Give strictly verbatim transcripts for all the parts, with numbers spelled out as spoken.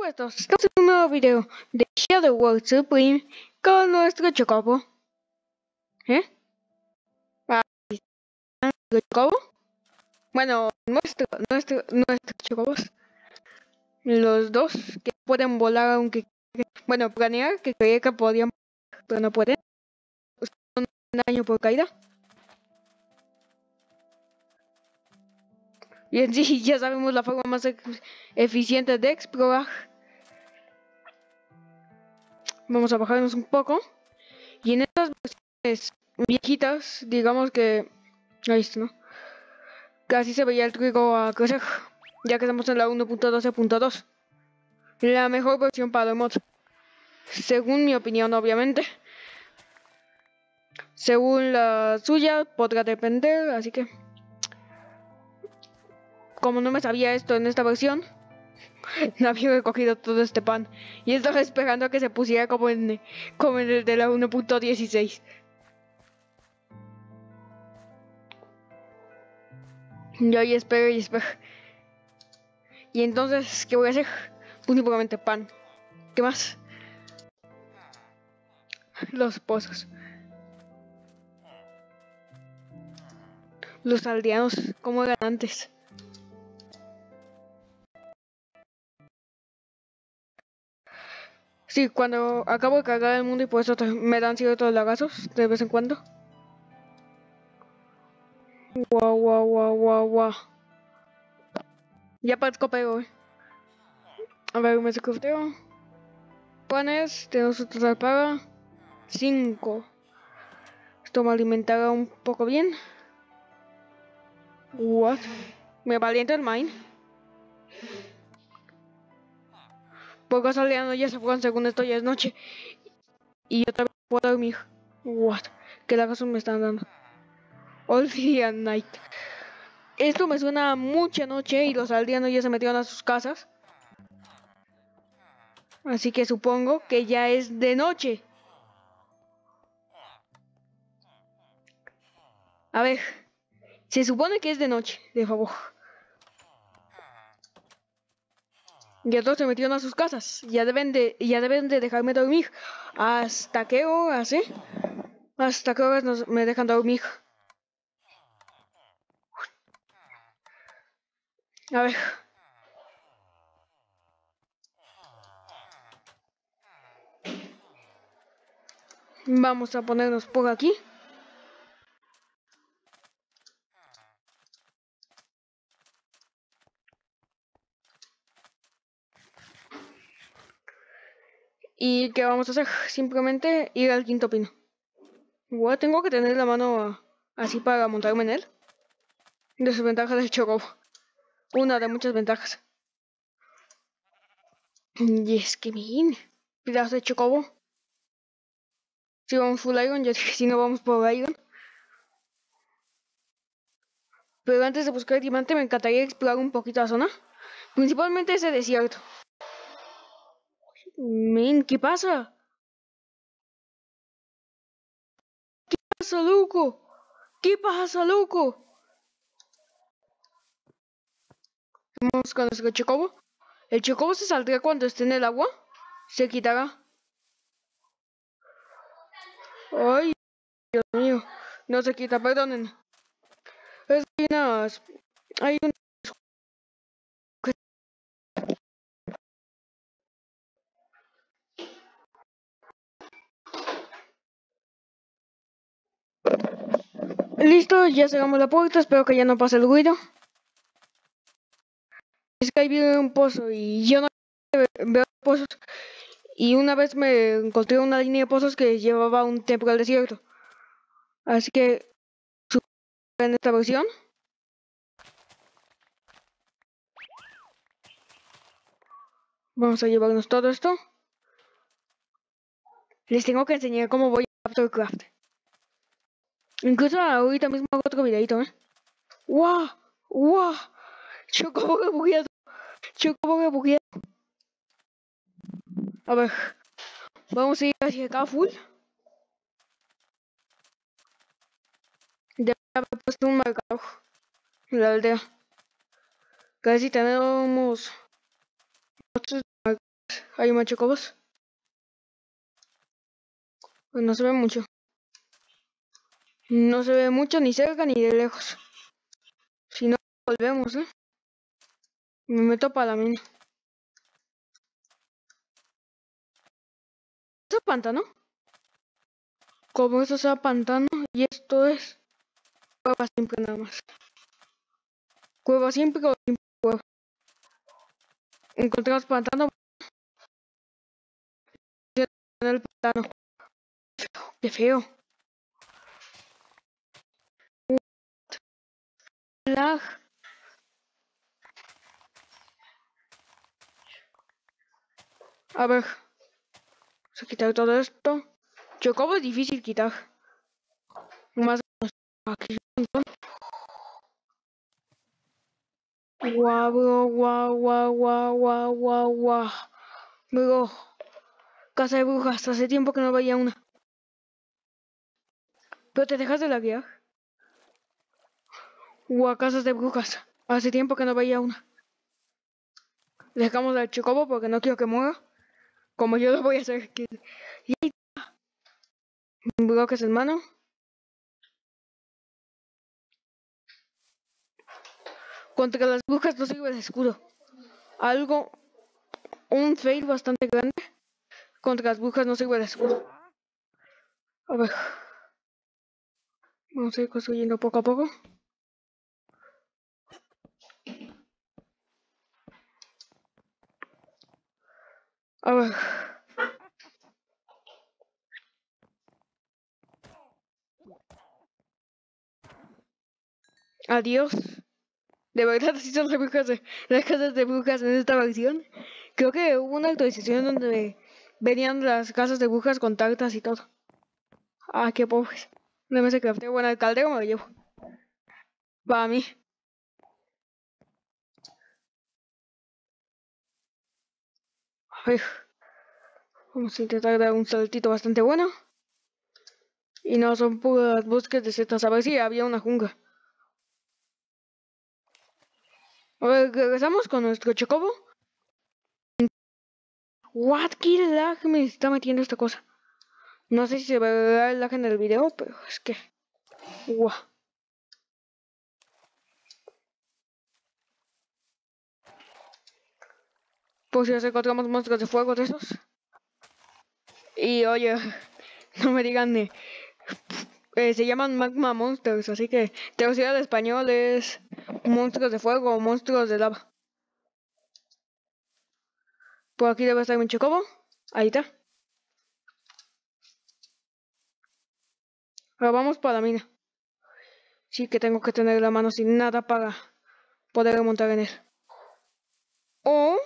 Puestos, estamos en un nuevo video de Shadow World Supreme con nuestro Chocobo. ¿Eh? Ah, ¿nuestro Chocobo? Bueno, nuestro, nuestro, nuestros Chocobos. Los dos que pueden volar aunque... Bueno, planear que creía que podían, pero no pueden. Un daño por caída. Y en sí ya sabemos la forma más eficiente de explorar. Vamos a bajarnos un poco. Y en estas versiones viejitas, digamos que... Ahí está, ¿no? Casi se veía el trigo a crecer, ya que estamos en la uno punto doce punto dos. La mejor versión para el mod. Según mi opinión, obviamente. Según la suya, podrá depender, así que... Como no me sabía esto en esta versión, no había recogido todo este pan. Y estaba esperando a que se pusiera como en, como en el de la uno punto dieciséis. Yo ahí espero y espero. Y entonces, ¿qué voy a hacer? Pues únicamente pan. ¿Qué más? Los pozos. Los aldeanos, como eran antes. Sí, cuando acabo de cargar el mundo y por eso me dan ciertos lagazos de vez en cuando. Guau, guau, guau, guau, guau. Ya parezco pego, eh. A ver, me secreteo. Panes, tenemos un total para cinco. Esto me alimentará un poco bien. What? Me valienta el mine. Pocos aldeanos ya se fueron, según esto ya es noche. Y otra vez puedo dormir. What? ¿Qué lagazos me están dando? All day and night. Esto me suena a mucha noche y los aldeanos ya se metieron a sus casas. Así que supongo que ya es de noche. A ver. Se supone que es de noche, de favor. Ya todos se metieron a sus casas. Ya deben de, ya deben de dejarme dormir. ¿Hasta qué horas, eh? ¿Hasta qué horas nos, me dejan dormir? A ver. Vamos a ponernos por aquí. ¿Y qué vamos a hacer? Simplemente ir al quinto pino. Igual tengo que tener la mano así para montarme en él. Desventaja del Chocobo. Una de muchas ventajas. Y es que miren, pedazo de Chocobo. Si vamos full iron, ya dije, si no vamos por iron. Pero antes de buscar diamante me encantaría explorar un poquito la zona. Principalmente ese desierto. Men, ¿qué pasa? ¿Qué pasa, loco? ¿Qué pasa, loco? Vamos con nuestro Chocobo. El Chocobo se saldrá cuando esté en el agua. Se quitará. Ay, Dios mío. No se quita, perdonen. Es que hay unas... Hay un... Listo, ya cerramos la puerta. Espero que ya no pase el ruido. Es que ahí viene un pozo y yo no veo pozos. Y una vez me encontré una línea de pozos que llevaba un templo al desierto. Así que en esta versión vamos a llevarnos todo esto. Les tengo que enseñar cómo voy a Aftercraft. Incluso ahorita mismo hago otro videito, ¿eh? ¡Wow! ¡Wow! Chocobo rebugueado. Chocobo rebugueado. A ver. Vamos a ir hacia acá full. Ya haber puesto un marcador en la aldea. Casi tenemos más. Hay más chocobos. Pues no se ve mucho. No se ve mucho ni cerca ni de lejos. Si no, volvemos, ¿eh? Me meto para la mina. ¿Eso es pantano? Como eso sea pantano y esto es cueva siempre nada más. Cueva siempre o siempre cueva. Encontramos pantano en el pantano. Qué feo. Lag. A ver. Vamos a quitar todo esto. Chocobo es difícil quitar. Más aquí. Guau, bro, guau, guau, guau, guau, guau, guau. Bro. Casa de brujas. Hace tiempo que no veía una. Pero te dejas de laguear. Guau, casas de brujas. Hace tiempo que no veía una. Dejamos al chocobo porque no quiero que muera. Como yo lo voy a hacer. Y ahí está. Bloques en mano. Contra las brujas no sirve el escudo. Algo. Un fail bastante grande. Contra las brujas no sirve el escudo. A ver. Vamos a ir construyendo poco a poco. A ver. Adiós. De verdad, así son las brujas de, las casas de brujas en esta versión. Creo que hubo una actualización donde venían las casas de brujas con tartas y todo. Ah, qué pobres. No me sé crafteo. Bueno, el caldero me lo llevo. Para mí. A ver. Vamos a intentar dar un saltito bastante bueno. Y no son puras bosques de setas. A ver si había una jungla. A ver, regresamos con nuestro chocobo. What? ¿Qué lag me está metiendo esta cosa? No sé si se verá el lag en el video, pero es que... Wow. Pues si encontramos monstruos de fuego de esos. Y oye, no me digan... Eh, eh, se llaman Magma Monsters, así que traducido al español es monstruos de fuego o monstruos de lava. Por aquí debe estar mi chocobo. Ahí está. Ahora vamos para la mina. Sí que tengo que tener la mano sin nada para poder montar en él. O...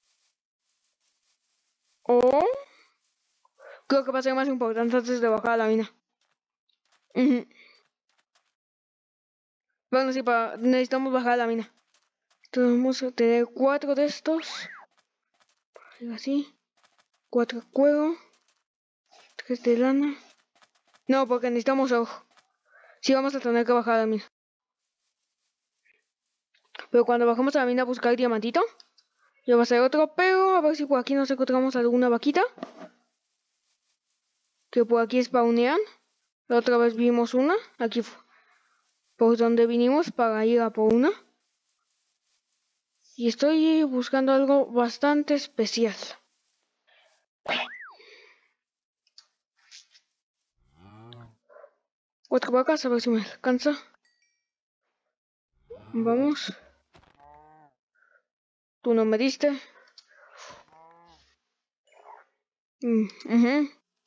O... Creo que va a ser más importante antes de bajar a la mina. Uh-huh. Bueno, sí, para... necesitamos bajar a la mina. Entonces vamos a tener cuatro de estos. Así. Cuatro de cuero. Tres de lana. No, porque necesitamos ojo. Sí, vamos a tener que bajar a la mina. Pero cuando bajamos a la mina a buscar diamantito, ya va a ser otro, pero a ver si por aquí nos encontramos alguna vaquita. Que por aquí spawnean. La otra vez vimos una. Aquí por donde vinimos para ir a por una. Y estoy buscando algo bastante especial. Cuatro vacas, a ver si me alcanza. Vamos. Tú no me diste. Mm, uh-huh.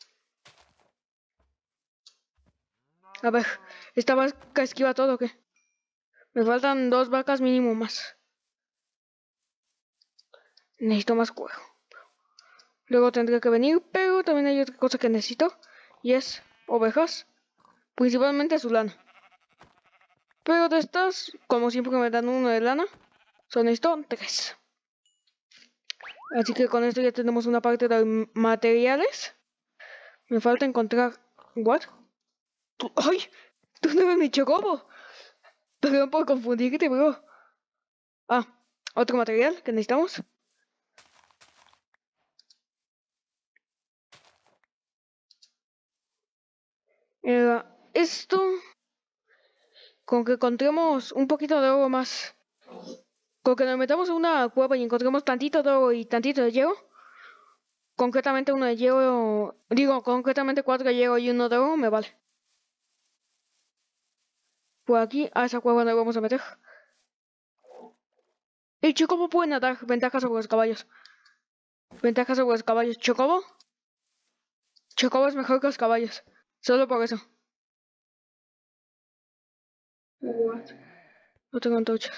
A ver, ¿esta vaca esquiva todo o qué? Me faltan dos vacas mínimo más. Necesito más cuero. Luego tendré que venir, pero también hay otra cosa que necesito. Y es ovejas. Principalmente su lana. Pero de estas, como siempre me dan uno de lana, son esto, tres. Así que con esto ya tenemos una parte de materiales. Me falta encontrar... ¿What? ¿Tú? ¡Ay! ¡Tú no eres mi chocobo! Perdón por confundirte, bro. Ah, otro material que necesitamos. Eh, esto, con que encontremos un poquito de oro más, con que nos metamos en una cueva y encontremos tantito de oro y tantito de hielo, concretamente uno de hielo, digo, concretamente cuatro de hielo y uno de oro, me vale. Por aquí, a esa cueva nos vamos a meter. El chocobo puede nadar, ventaja sobre los caballos. Ventaja sobre los caballos. Chocobo. Chocobo es mejor que los caballos. Solo por eso. What? No tengo antorchas.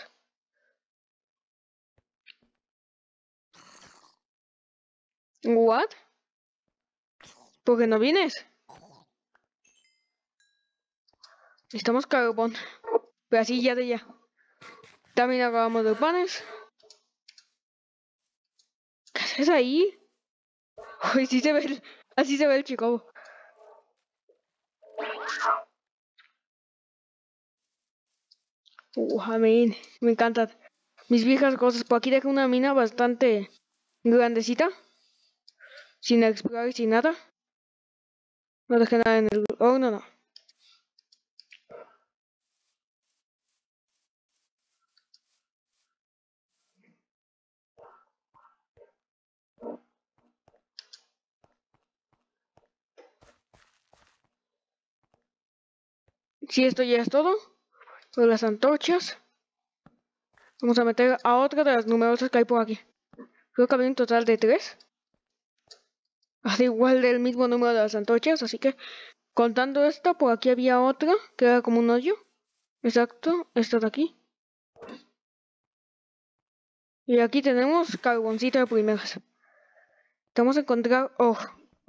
What? ¿Por qué no vienes? Necesitamos carbón. Pero así ya de ya. También acabamos de panes. ¿Qué haces ahí? Uy, sí se ve el, así se ve el chocobo. Uh, amén. Me encantan mis viejas cosas. Por aquí dejé una mina bastante grandecita. Sin explorar y sin nada. No dejé nada en el horno, no. Si esto ya es todo, pues las antorchas. Vamos a meter a otra de las numerosas que hay por aquí. Creo que había un total de tres. Al igual del mismo número de las antorchas, así que contando esta, por aquí había otra que era como un hoyo. Exacto, esta de aquí. Y aquí tenemos carboncito de primeras. Vamos a encontrar oro.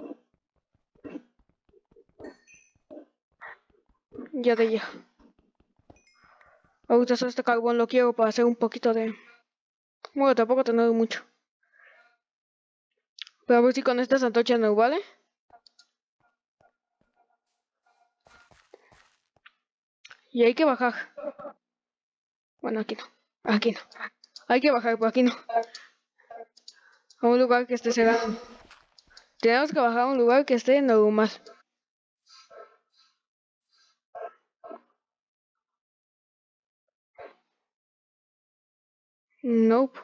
Ya de ya. Ahorita solo este carbón lo quiero para hacer un poquito de... Bueno, tampoco tener mucho. Pero a ver si con estas antorchas nos vale. Y hay que bajar. Bueno, aquí no. Aquí no. Hay que bajar, por aquí no. A un lugar que esté cerrado. Tenemos que bajar a un lugar que esté normal. Nope.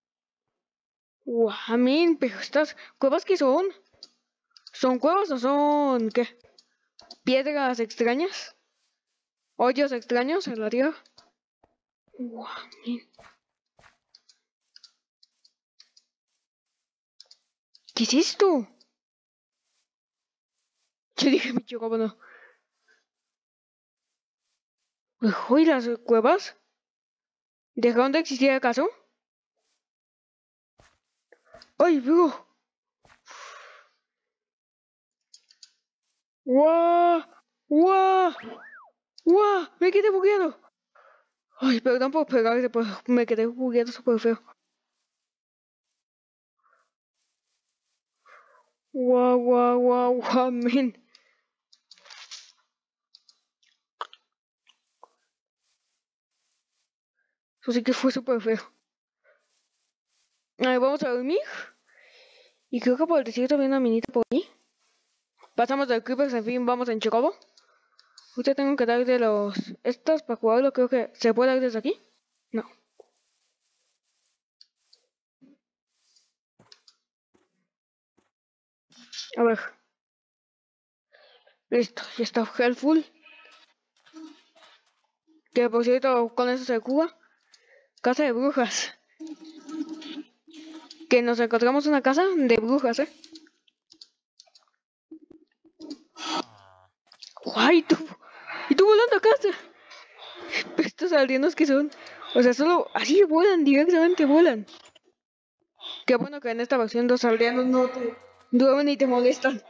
Guamín, pero estas cuevas que son. ¿Son cuevas o son qué? ¿Piedras extrañas? ¿Hoyos extraños en la tierra? Guamín. ¿Qué es esto? Yo dije mi chocobo no. ¿Y las cuevas? ¿Dejaron de existir acaso? ¡Ay, bro! ¡Guau! ¡Guau! ¡Guau! Me quedé bugueado. Ay, perdón por pegarte, pero me quedé bugueado súper feo. ¡Guau, guau, guau, guau, men! Eso sí que fue súper feo. A ver, vamos a dormir. Y creo que por el desierto viene una minita por ahí. Pasamos del Creepers, en fin, vamos en Chocobo. Ahorita tengo que dar de los... Estas para jugarlo, creo que... ¿Se puede dar desde aquí? No. A ver. Listo, ya está Helpful. Que por cierto, con eso se cura. Casa de brujas. Que nos encontramos una casa de brujas, ¿eh? ¡Guay! ¿Tú? ¿Y tú volando a casa? Estos aldeanos que son... O sea, solo así vuelan, directamente vuelan. Qué bueno que en esta versión los aldeanos no te duermen y te molestan.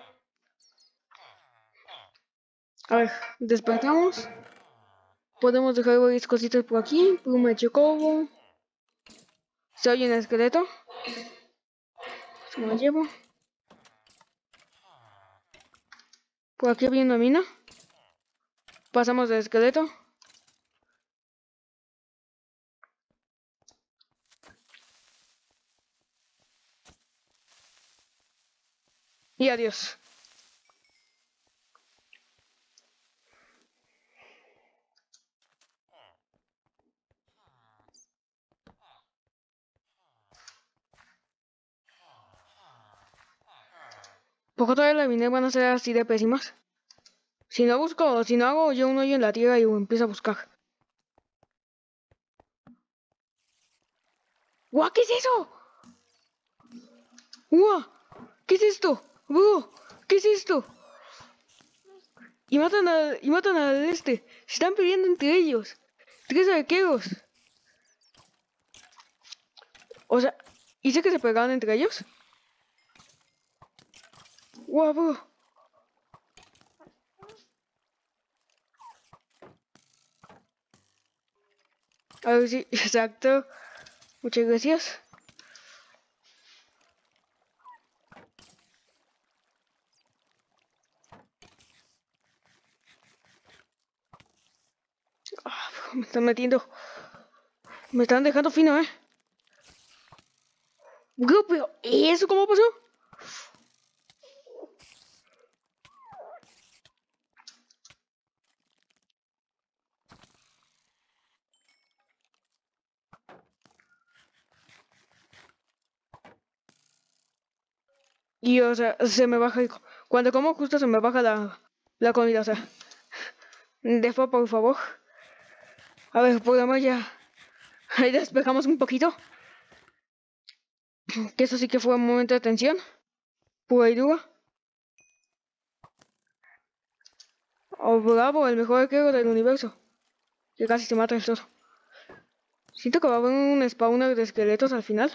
A ver, despertamos. Podemos dejar varias cositas por aquí. Pluma de chocobo. Se oye un esqueleto. Se me lo llevo. Por aquí había una mina. Pasamos del esqueleto. Y adiós. ¿Por qué todas las minas van a ser así de pésimas? Si no busco, si no hago yo un hoyo en la tierra y empiezo a buscar. ¡Guau! ¿Qué es eso? ¡Guau! ¿Qué es esto? ¡Bro! ¿Qué es esto? Y matan a, y matan al este. Se están peleando entre ellos. Tres arqueros. O sea, ¿hice que se pegaban entre ellos? ¡Guau, bro! A ver si, exacto. Muchas gracias. Ah, me están metiendo. Me están dejando fino, eh. Bro, pero ¿eso cómo pasó? Y o sea, se me baja. Cuando como justo se me baja la, la comida, o sea. Después, por favor. A ver, podemos ya. Ahí despejamos un poquito. Que eso sí que fue un momento de tensión. Pura y dura. Oh, bravo, el mejor arquero del universo. Que casi se mata el todo. Siento que va a haber un spawner de esqueletos al final.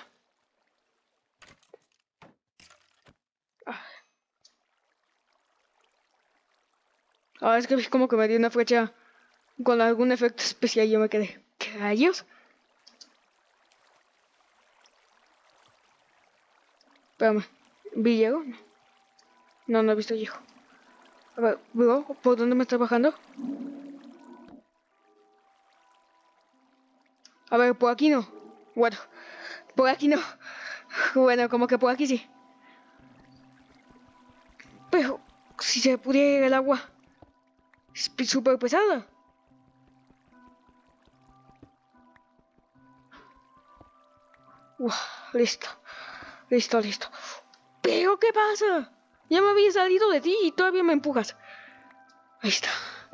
Ah, ah es que como que me dio una flecha con algún efecto especial y yo me quedé. ¿Qué rayos? Espérame. ¿Vi Diego? No, no he visto Diego. A ver, bro, ¿por dónde me estás bajando? A ver, por aquí no. Bueno, por aquí no. Bueno, como que por aquí sí. Pero, si se pudiera ir el agua. Es súper pesada. Uf, listo. Listo, listo. ¿Pero qué pasa? Ya me había salido de ti y todavía me empujas. Ahí está.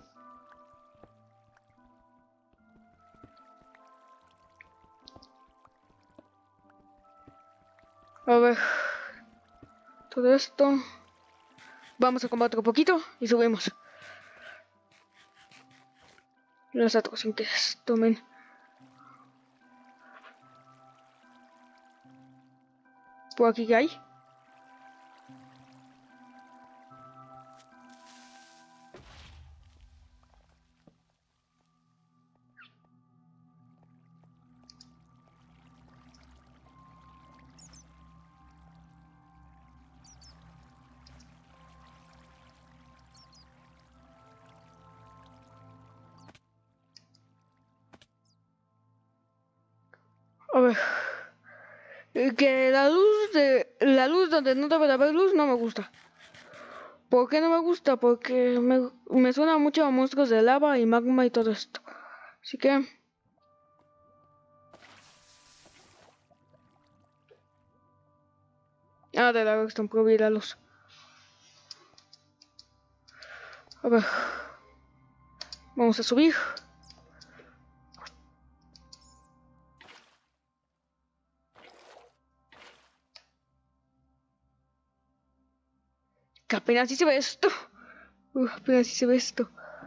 A ver. Todo esto. Vamos a combatir un poquito y subimos. Los atracción que tomen. Por aquí que hay. A ver. Que la luz de. La luz donde no debe de haber luz no me gusta. ¿Por qué no me gusta? Porque me, me suena mucho a monstruos de lava y magma y todo esto. Así que. Ah, de la redstone, prohibir la luz. A ver. Vamos a subir. Que apenas si se ve esto. Uh, apenas si se ve esto.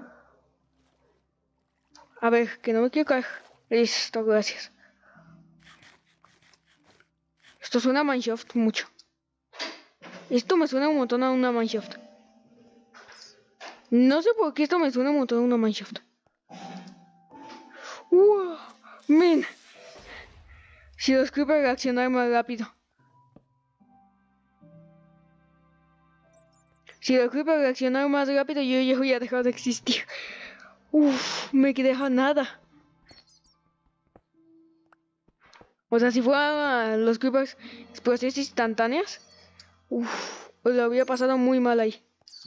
A ver, que no me quiero caer. Listo, gracias. Esto suena a Mineshaft mucho. Esto me suena un montón a una Mineshaft. No sé por qué esto me suena un montón a una Mineshaft. Wow, men. Si los creepers reaccionan más rápido. Si los creepers reaccionan más rápido, yo ya voy a dejar de existir. Uff, me quedé a nada. O sea, si fueran los creepers explosiones instantáneas, uff, lo habría pasado muy mal ahí.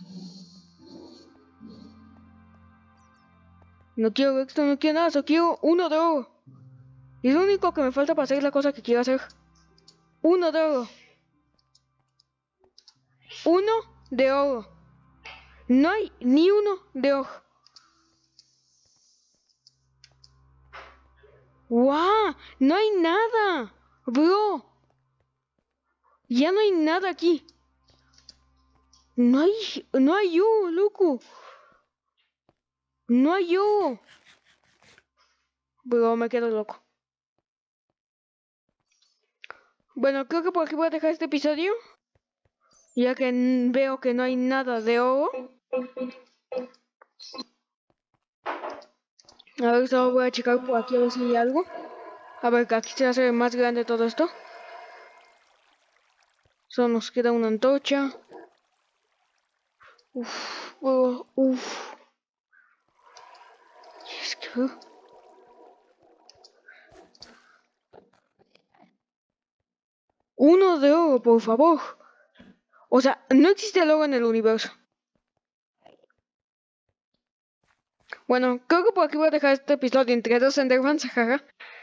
No quiero esto, no quiero nada, solo quiero uno de oro. Y es lo único que me falta para hacer la cosa que quiero hacer. Uno de oro. uno de oro. No hay ni uno de oro. ¡Wow! No hay nada, bro. Ya no hay nada aquí. No hay, no hay oro, loco. No hay oro. Bro, me quedo loco. Bueno, creo que por aquí voy a dejar este episodio. Ya que veo que no hay nada de oro. A ver, solo voy a checar por aquí a ver si hay algo. A ver, que aquí se hace más grande todo esto. Solo nos queda una antorcha. Uf, bro, uf. Es que... Uno de oro, por favor. O sea, no existe el oro en el universo. Bueno, creo que por aquí voy a dejar este episodio entre dos Endermans, jaja.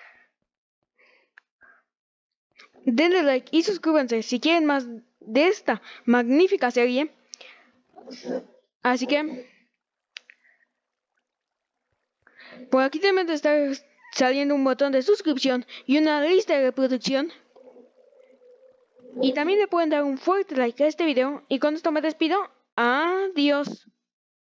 Denle like y suscríbanse si quieren más de esta magnífica serie. Así que... por aquí también está saliendo un botón de suscripción y una lista de reproducción. Y también le pueden dar un fuerte like a este video. Y con esto me despido. Adiós.